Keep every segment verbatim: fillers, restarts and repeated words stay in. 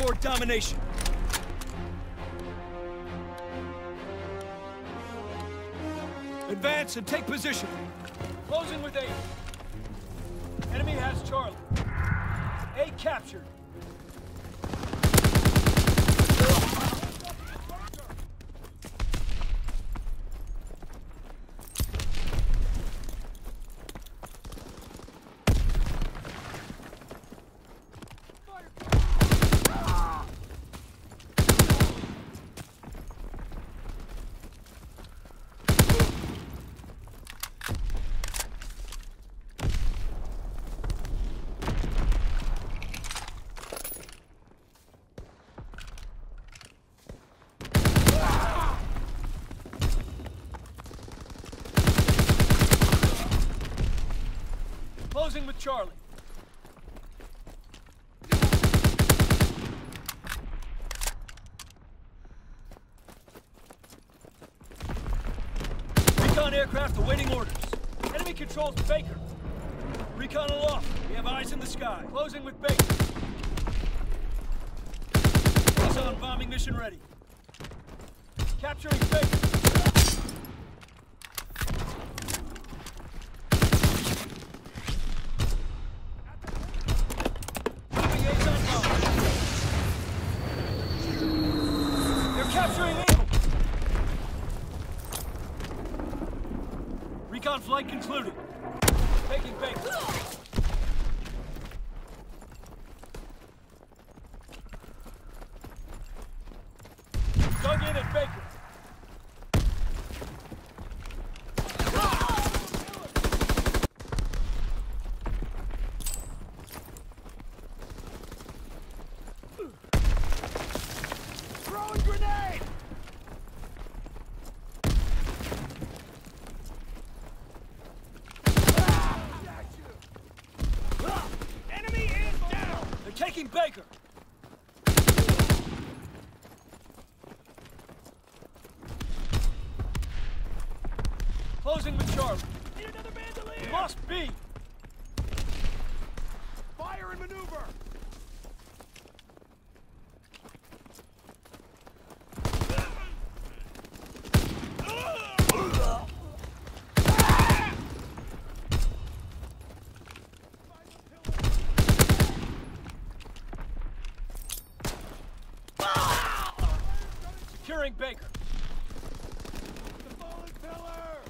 Airport domination. Advance and take position. Closing with eight. Enemy has Charlie. A captured. Closing with Charlie. Recon aircraft awaiting orders. Enemy controls Baker. Recon aloft. We have eyes in the sky. Closing with Baker. Liaison bombing mission ready. Capturing Baker. Capturing Able! Recon flight concluded. Taking Baker. Dug in at Baker. Throwing grenade! Enemy is down! They're taking Baker! Closing with Charlie. Need another bandolier! We lost B! Fire and maneuver! Securing Baker. The fallen pillar!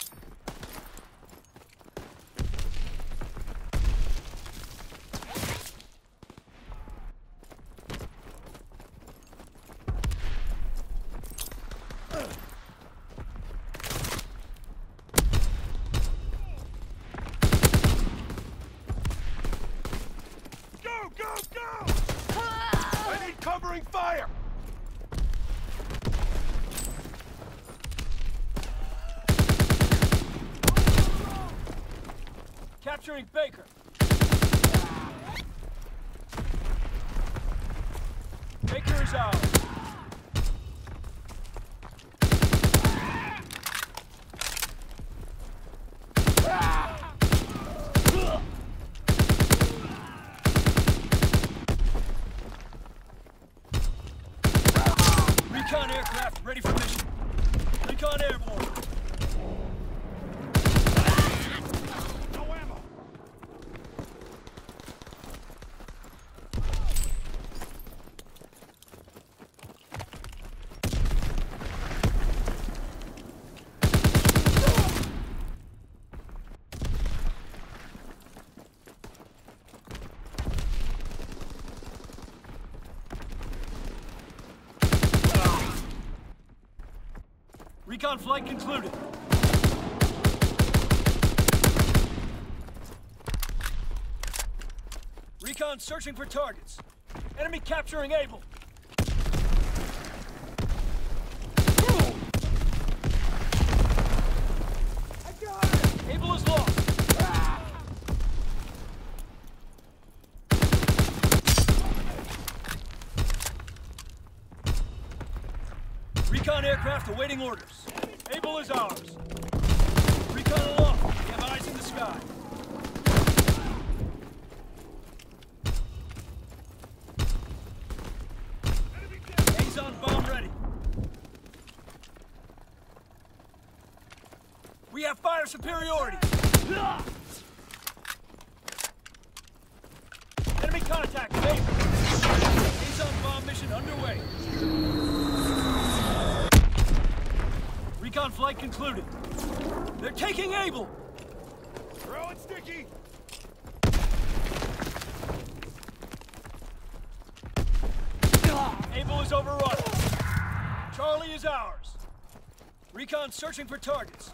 Go, go, go! I need covering fire! Capturing Baker. Baker is out. Recon aircraft ready for mission. Recon airborne. Recon flight concluded. Recon searching for targets. Enemy capturing Able. I got it! Able is lost. Ah! Recon aircraft awaiting orders. Able is ours. Recon aloft. We have eyes in the sky. We have fire superiority! Enemy contact, Baker! Liaison bomb mission underway. Recon flight concluded. They're taking Able! Throw it, Sticky! Able is overrun. Charlie is ours. Recon searching for targets.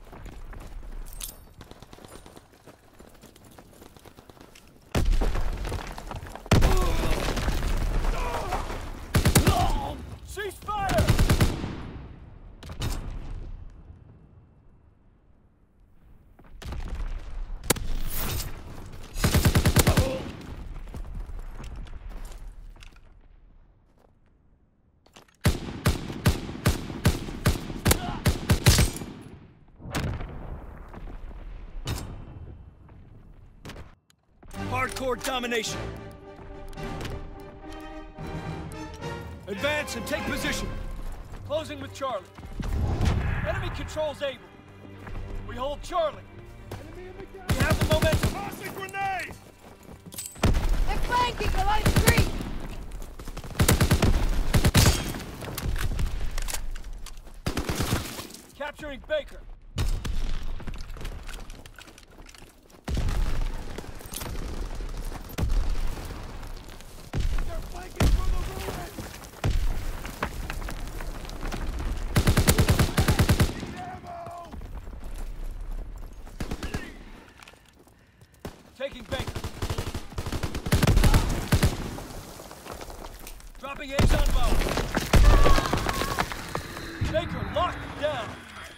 Cease fire! Hardcore domination. Advance and take position. Closing with Charlie. Enemy controls Able. We hold Charlie. We have the momentum. Tossing grenade! They're flanking the light street! Capturing Baker. They're flanking from the ruins! Need ammo! Taking Baker. Dropping Azon bomb. Baker locked down.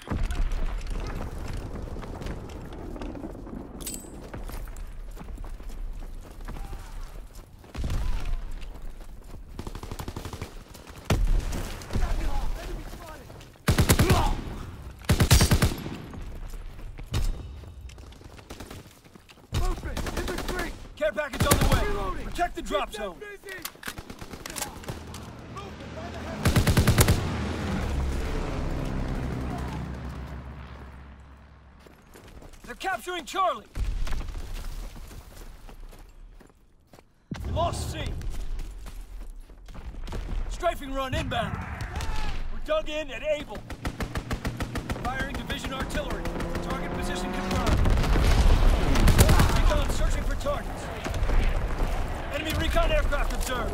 Care package on the way. Reloading. Protect the drop Keep them zone. busy. Movement by the They're capturing Charlie. We lost C. Strafing run inbound. We're dug in at Able. Firing division artillery. Target position confirmed. Recon searching for targets. Enemy recon aircraft observed.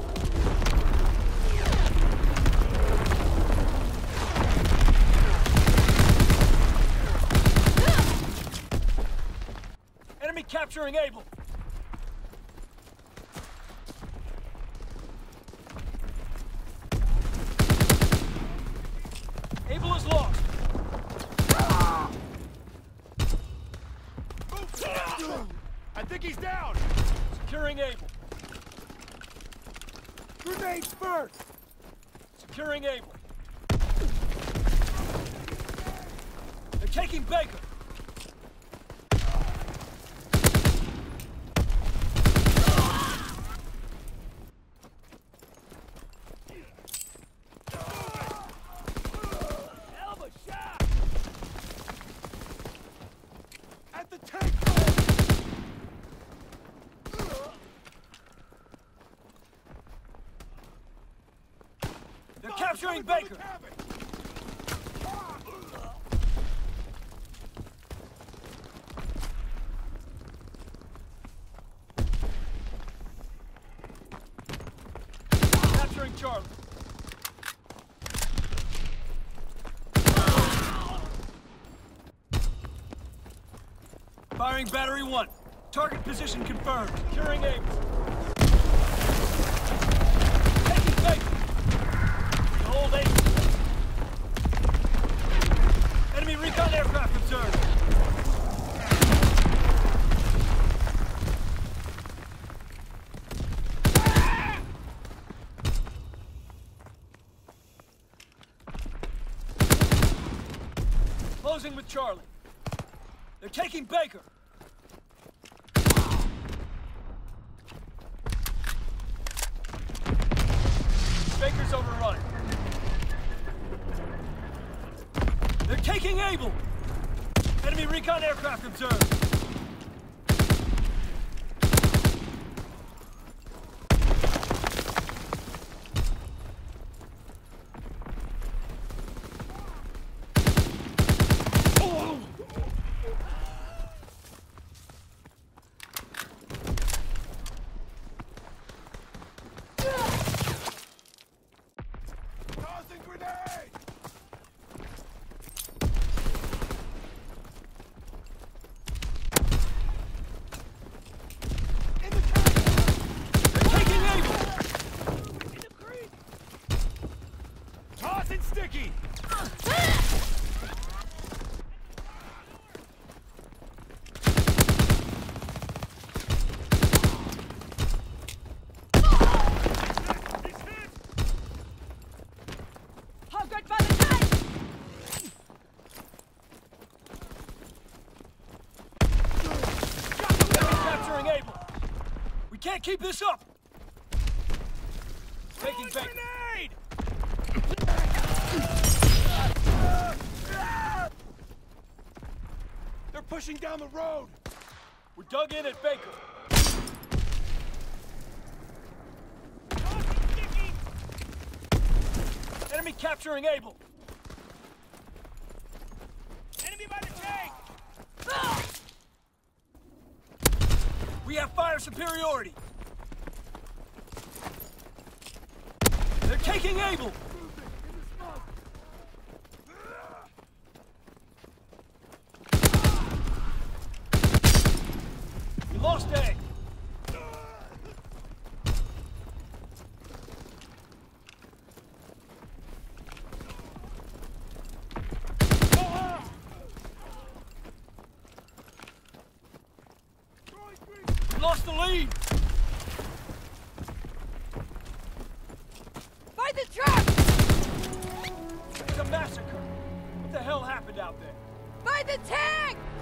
Enemy capturing Able. Able is lost. I think he's down! Securing Able. Grenades first! Securing Able. They're taking Baker. Hell of a shot! At the tank! They're capturing Baker. Capturing Charlie. Firing battery one. Target position confirmed. Securing Able. Taking Baker. Hold Able. Enemy recon aircraft observed. Closing with Charlie. They're taking Baker. Baker's overrun. They're taking Able. Enemy recon aircraft observed. Tossing grenade! In the tank! Taking Able! In the creek! Tossing sticky! He's hit! Hogard by the tank! Enemy capturing Able! We can't keep this up! Taking Throwing Baker. grenade! They're pushing down the road! We're dug in at Baker. Tossing sticky! Enemy capturing Able. Enemy by the tank! We have fire superiority. They're taking Able. We lost A. We lost the lead. By the truck! It's a massacre. What the hell happened out there? By the tank!